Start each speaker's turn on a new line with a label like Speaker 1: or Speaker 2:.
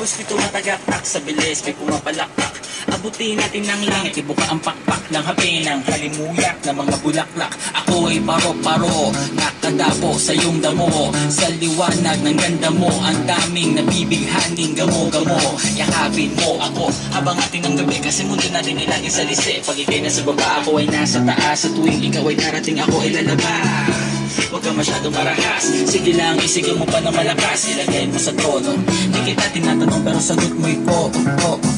Speaker 1: Agos may tumatagaktak sa bilis, may pumapalakpak. Abutin natin ng langit, ibuka ang pakpak ng habi ng halimuyak na mga bulaklak. Ako ay paro-paro, nakadapo sa iyong damo. Sa liwanag ng ganda mo, ang daming nabibighaning gamo-gamo. Yakapin mo ako habang ating ang gabi, kasi mundo natin ay lagi sa lise. Pag ikay nasa baba, ako ay nasa taas. Sa tuwing ikaw ay darating, ako ay lalabas. Huwag ka masyadong marahas, sige lang, isigaw mo pa na malakas. Ilagay mo sa tono, di kita tinatanong pero sagot mo'y oo.